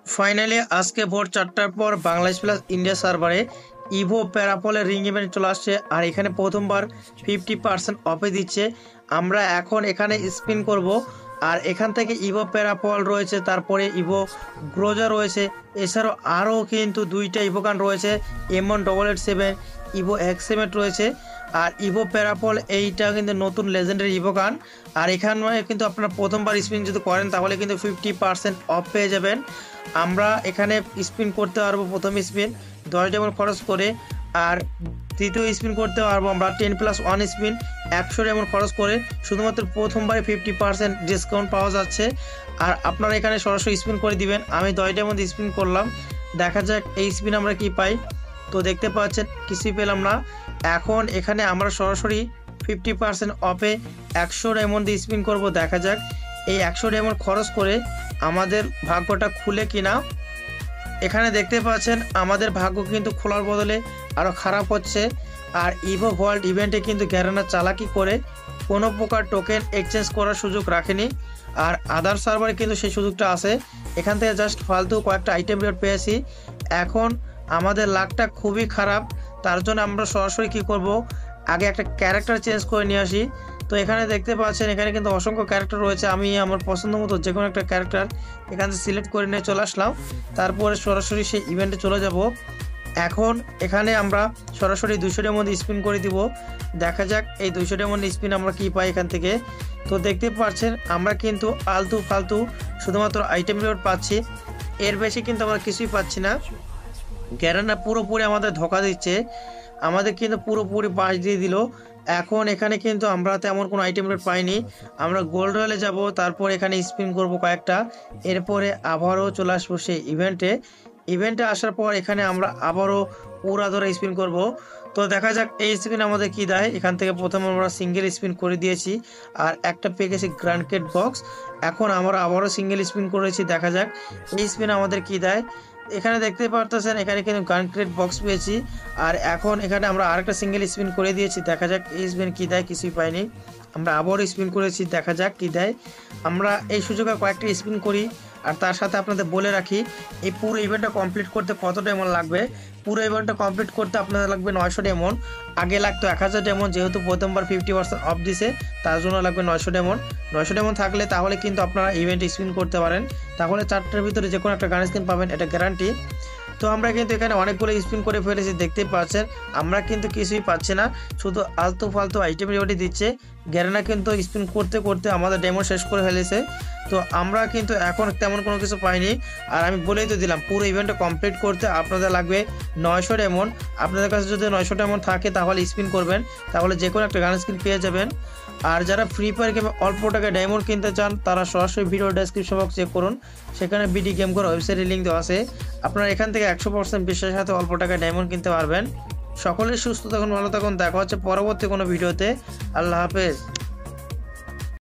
Finally আজকে ভোর 4টার পর বাংলাদেশ প্লাস ইন্ডিয়া সার্ভারে ইভো প্যারাপলের রিং ইভেন্ট চলে আসছে। আর এখানে প্রথমবার 50% অফে দিচ্ছে। আমরা এখন এখানে স্পিন করব। আর এখান থেকে ইভো প্যারাপল রয়েছে, তারপরে ইভো গ্রোজা রয়েছে, এছাড়াও আরও কিন্তু দুইটা ইভোকান রয়েছে, M188 ইভো এক্সএমেট রয়েছে আর ইভো প্যারাপল। এইটা কিন্তু নতুন লেজেন্ডারি ইভোকান। আর এখানে কিন্তু আপনারা প্রথমবার স্পিন যদি করেন তাহলে কিন্তু 50% অফ পেয়ে যাবেন। আমরা এখানে স্পিন করতে পারবো প্রথম স্পিন 10 ডায়মন্ড খরচ করে, আর তৃতীয় স্পিন করতে পারবো আমরা 10+1 স্পিন 100 ডায়মন্ড খরচ করে। শুধুমাত্র প্রথমবারে 50% ডিসকাউন্ট পাওয়া যাচ্ছে। আর আপনারা এখানে সরাসরি স্পিন করে দিবেন। আমি 10 ডায়মন্ড স্পিন করলাম, দেখা যাক এই স্পিন আমরা কি পাই। তো দেখতে পাচ্ছেন কিছুই পেলাম না। এখন এখানে আমরা সরাসরি 50% অফে 100 ডায়মন্ড দিয়ে স্পিন করব, দেখা যাক এই 100 ডায়মন্ড খরচ করে আমাদের ভাগ্যটা খুলে কিনা। এখানে দেখতে পাচ্ছেন আমাদের ভাগ্য কিন্তু খোলার বদলে আরও খারাপ হচ্ছে। আর ইভো ওয়ার্ল্ড ইভেন্টে কিন্তু গ্যারেনা চালাকি করে কোনো প্রকার টোকেন এক্সচেঞ্জ করার সুযোগ রাখেনি। আর আদার সার্ভারে কিন্তু সেই সুযোগটা আছে। এখান থেকে জাস্ট ফালতু কয়েকটা আইটেম রেট পেয়েছি। এখন আমাদের লাকটা খুবই খারাপ, তার জন্য আমরা সরাসরি কি করব, আগে একটা ক্যারেক্টার চেঞ্জ করে নিয়ে আসি। তো এখানে দেখতে পাচ্ছেন এখানে কিন্তু অসংখ্য ক্যারেক্টার রয়েছে। আমি আমার পছন্দ মতো যে কোনো একটা ক্যারেক্টার এখান থেকে সিলেক্ট করে নিয়ে চলে আসলাম। তারপরে সরাসরি সেই ইভেন্টে চলে যাব। এখন এখানে আমরা সরাসরি 200 ডায়মন্ড স্পিন করে দিব, দেখা যাক এই 200 ডায়মন্ড স্পিন আমরা কি পাই এখান থেকে। তো দেখতে পাচ্ছেন আমরা কিন্তু আলতু ফালতু শুধুমাত্র আইটেম রিওয়ার্ড পাচ্ছি, এর বেশি কিন্তু আমরা কিছুই পাচ্ছি না। গ্যারেনা পুরোপুরি আমাদের ধোকা দিচ্ছে, আমাদের কিন্তু পুরোপুরি বাস দিয়ে দিল। এখন এখানে কিন্তু আমরা তেমন কোনো আইটেম রেট পাইনি। আমরা গোল্ড রয়েলে যাব, তারপর এখানে স্পিন করব কয়েকটা, এরপরে আবারও চলে আসবো সেই ইভেন্টে আসার পর এখানে আমরা আবারও পুরা ধরে স্পিন করব। তো দেখা যাক এই স্পিন আমাদের কি দেয়। এখান থেকে প্রথমে আমরা সিঙ্গেল স্পিন করে দিয়েছি আর একটা পেয়ে গেছি গ্র্যান্ডকেট বক্স। এখন আমরা আবারও সিঙ্গেল স্পিন করেছি, দেখা যাক এই স্পিন আমাদের কি দেয়। এখানে দেখতে পারতেছেন এখানে কিন্তু গ্র্যান্ডকেট বক্স পেয়েছি। আর এখন এখানে আমরা আরেকটা সিঙ্গেল স্পিন করে দিয়েছি, দেখা যাক এই স্পিন কি দেয়, কিছুই পাইনি। আমরা আবারও স্পিন করেছি, দেখা যাক কি দেয়। আমরা এই সুযোগে কয়েকটা স্পিন করি। আর তার সাথে আপনাদের বলে রাখি এই পুরো ইভেন্টটা কমপ্লিট করতে কত ডায়মন্ড লাগবে। পুরো ইভেন্টটা কমপ্লিট করতে আপনাদের লাগবে 900 ডায়মন্ড। আগে লাগতো 1000 ডায়মন্ড, যেহেতু প্রথমবার 50% অফ দিছে তার জন্য লাগবে 900 ডায়মন্ড। 900 ডায়মন্ড থাকলে তাহলে কিন্তু আপনারা ইভেন্ট স্পিন করতে পারেন, তাহলে 4টার ভিতরে যে কোনো একটা গান স্কিন পাবেন, এটা গ্যারান্টি। তো আমরা কিন্তু এখানে অনেকগুলো স্পিন করে ফেলেছি, দেখতে পাচ্ছেন আমরা কিন্তু কিছুই পাচ্ছি না, শুধু আলতু ফালতু আইটেম রিওয়ার্ডই দিচ্ছে। গ্যারেনা কিন্তু স্পিন করতে করতে আমাদের ডেমো শেষ করে ফেলেছে। তো আমরা কিন্তু এখন তেমন কোনো কিছু পাইনি। আর আমি বলেই তো দিলাম পুরো ইভেন্টটা কমপ্লিট করতে আপনাদের লাগবে 900 ডায়মন্ড। আপনাদের কাছে যদি 900 ডায়মন্ড থাকে তাহলে স্পিন করবেন, তাহলে যে কোনো একটা গান স্কিন পেয়ে যাবেন। আর যারা ফ্রি ফায়ার গেমে অল্প টাকায় ডায়মন্ড কিনতে চান তারা সরাসরি ভিডিও ডেসক্রিপশন বক্স চেক করুন, সেখানে বিডি গেম করার ওয়েবসাইটের লিঙ্ক দেওয়া আছে। আপনারা এখান থেকে 100% বিশ্বাসের সাথে অল্প টাকায় ডায়মন্ড কিনতে পারবেন। সকলেই সুস্থ থাকুন, ভালো থাকুন, দেখা হচ্ছে পরবর্তী কোনো ভিডিওতে। আল্লাহ হাফেজ।